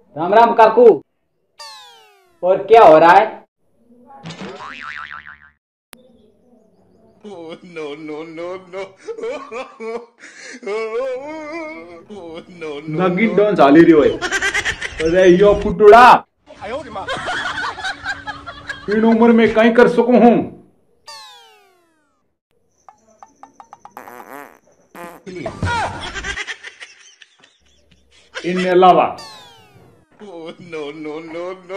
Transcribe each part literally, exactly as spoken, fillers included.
राम राम काकू। और क्या हो रहा है? Oh, no, no, no, no. Oh, no, no, नगिन no. डॉन चाली रही होय। अरे यो फुटुड़ा इन उम्र में कहीं कर सकूं हूं। इन अलावा Oh, no, no, no, no.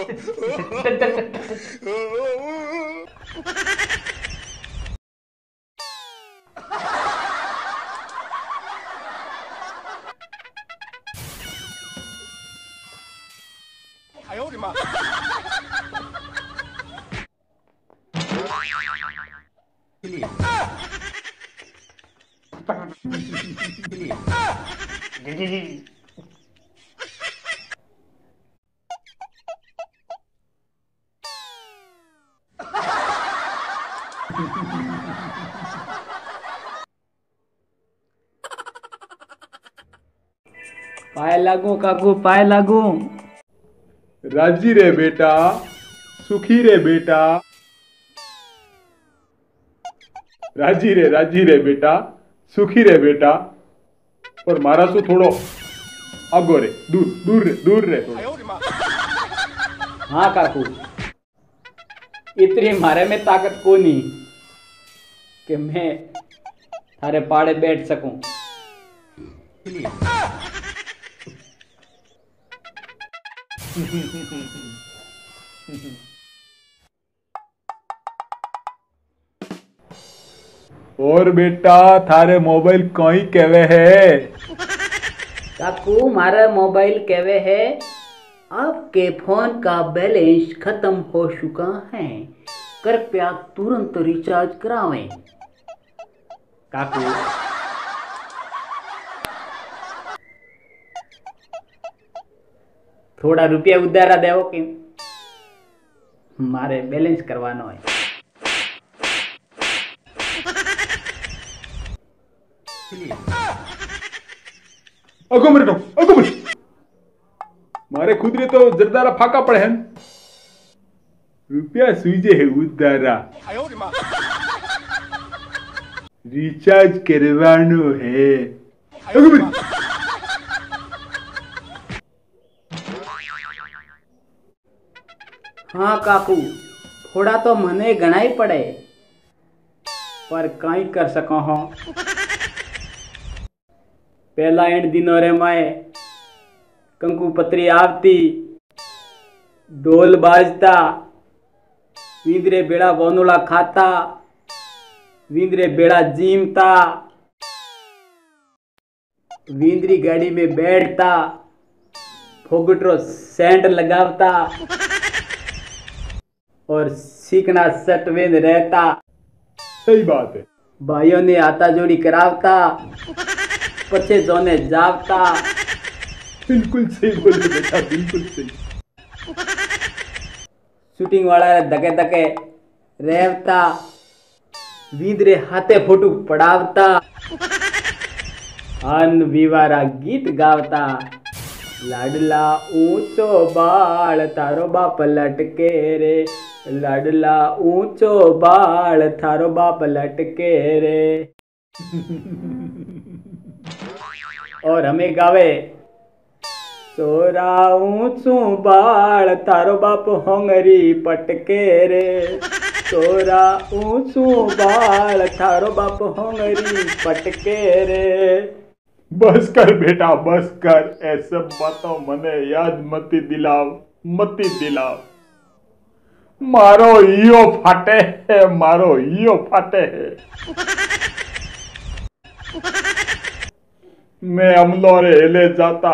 पाए लागू काकू, पाए लागू। राजी रे बेटा, सुखी रे बेटा, राजी रे राजी रे बेटा, सुखी रे बेटा। पर मारा सु थोड़ो आगो रे, दूर दूर रे दूर रे थोड़ो। हाँ काकू, इतनी मारे में ताकत को नहीं कि मैं थारे पाड़े बैठ सकूं। और बेटा थारे मोबाइल कहीं केवे है? काकू मारा मोबाइल केवे है, आपके फोन का बैलेंस खत्म हो चुका है, कृपया तुरंत रिचार्ज करावें। काकू थोड़ा रुपया उधारा देवो कि मारे बैलेंस करवानो है। अगो मेरे तो अगो मेरे मारे खुद रे तो जरदारा फाका पड़े हैं। रुपया सुईजे है उधारा, रिचार्ज करवानो है। अगो मेरे हाँ काकू, थोड़ा तो मने घना ही पड़े, पर कहीं कर सको हो। पहला एंड दिनों रे माए कंकु पत्री आवती, ढोल बाजता, विंदरे बेड़ा बोनुला खाता, विंदरे बेड़ा जीमता, विंदरी गाड़ी में बैठता, फोगटरो सेंट लगावता और सीखना सटवेंद रहता। सही बात है। भाइयों ने आता जोड़ी करावता, पछे जोने जावता। बिल्कुल सही बोले बेटा, बिल्कुल सही। शूटिंग वाला धके धके रहता, विंदरे हाथे फोटू पड़ावता, अन विवारा गीत गावता। लाडला ऊंचो बाल थारो बाप लटके रे, लाडला ऊंचो बाल थारो बाप लटके रे। और हमें गावे, चोरा ऊंचो बाल थारो बाप होंगरी पटके रे, चोरा ऊंचो बाल थारो बाप होंगरी पटके रे। बस कर बेटा बस कर, ऐसे बातों मने याद मती दिलाव, मती दिलाव। मारो इयो फाटे है, मारो इयो फाटे है। मैं अमलो रे हेले जाता,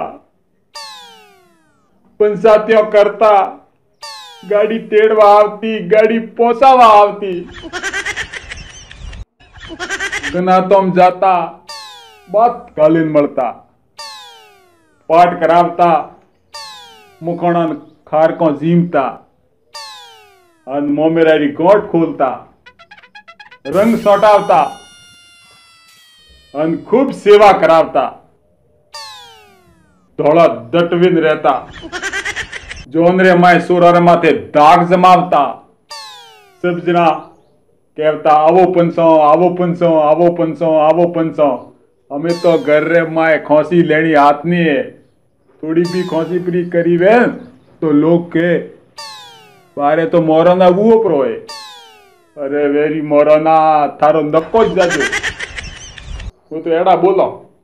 पंचायतियों करता, गाड़ी तेड़वा आवती, गाड़ी पोसावा आवती, गनातों जाता, बात कालीन मरता, पाठ करावता, मुखोणन खार को जीमता, अन मोमेरारी गोट खोलता, रंग सोटावता, अन खूब सेवा करावता, थोड़ा दटविन रहता। जोनरे माय सोरारे माथे दाग जमावता सब जना कहता आवो पंसो आवो पंसो आवो पंसो आवो पंसो। हमें तो घर रे माए खोसी लेनी हाथ नहीं है, थोड़ी भी खोसी प्री करी वे तो लोग के बारे तो मोराना वो प्रो है। अरे वेरी मोराना थारो नक्को ज जाजो, वो तो एड़ा बोलो।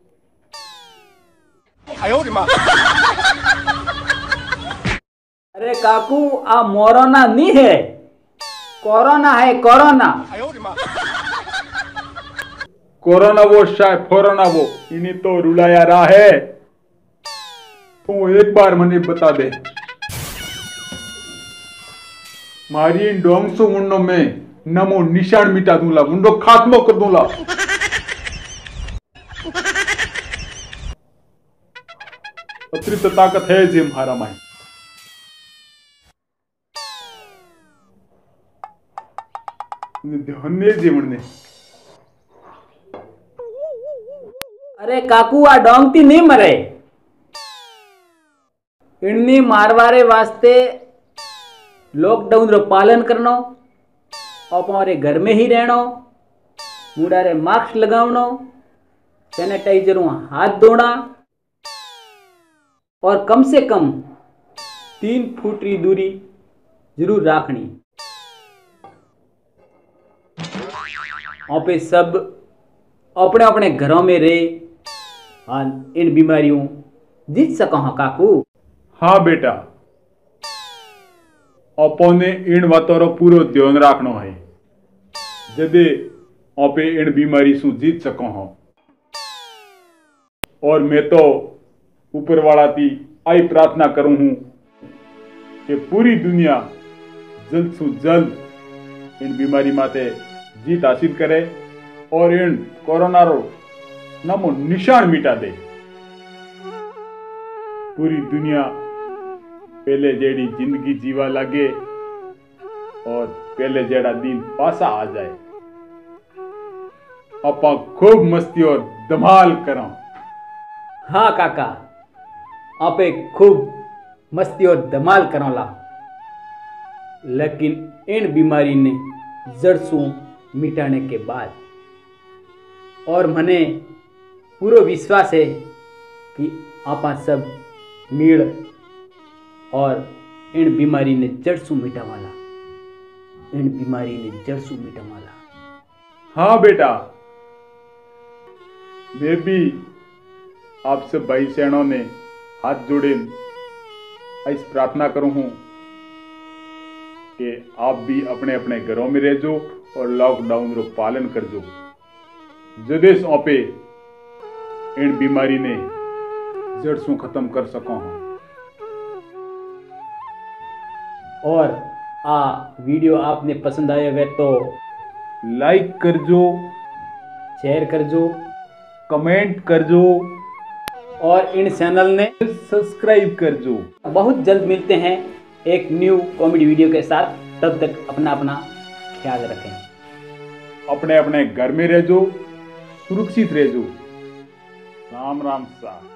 अरे काकू आ मोरोना नहीं है, कोरोना है कोरोना। कोरोना वो शायद फोरोना वो इन्हीं तो रुलाया रहा है। तू एक बार मने बता दे, मारी इन डोंग सो मुंडो में नमो निशान मिटा दूंगा, मुंडो खात्मो कर दूंगा। अतिरिक्त ताकत है जी हमारा माई। ध्यान नहीं जीवन ने। अरे काकू आ डोंगती नहीं मरे, इन्नी मारवारे वास्ते लॉकडाउन रो पालन करनो, अपने घर में ही रहनो, मुंडारे मास्क लगावनो, सैनिटाइजर हाथ धोना और कम से कम तीन फुट री दूरी जरूर राखनी। पे सब अपने अपने घरों में रहे, हाँ इन बीमारियों जीत सको हाँ काकू। हाँ बेटा, अपने इन बातों रो पूरो ध्यान रखनो है, जदे आपे इन बीमारी सु जीत सको हो। और मैं तो ऊपर वाला थी आई प्रार्थना करूं हूं कि पूरी दुनिया जल्द से जल्द इन बीमारी माते जीत हासिल करे और इन कोरोना रो नामो निशान मिटा दे। पूरी दुनिया पहले जेड़ी जिंदगी जीवा लगे और पहले जेड़ा दिन पासा आ जाए। अपा खूब मस्ती और धमाल करो। हाँ काका, आपे खूब मस्ती और धमाल करो ला, लेकिन इन बीमारी ने जड़ सु मिटाने के बाद। और मने पूरा विश्वास है कि आपा सब मिल और इन बीमारी ने जड़ सु मिटावाला, इन बीमारी ने जड़ सु मिटावाला। हाँ बेटा, मैं भी आप सब भाई सैनों ने हाथ जोड़े इस प्रार्थना करूं हूं कि आप भी अपने अपने घरों में रह जो और लॉकडाउन रो पालन कर जो, जदेश ओपे इन बीमारी ने जड़ से खत्म कर सको। और आ वीडियो आपने पसंद आया है तो लाइक कर जो, शेयर कर जो, कमेंट कर जो और इन चैनल ने सब्सक्राइब कर जो। बहुत जल्द मिलते हैं एक न्यू कॉमेडी वीडियो के साथ। तब तक अपना अपना ख्याल रखें, अपने अपने घर में रह जो, सुरक्षित रह जो। राम राम सा।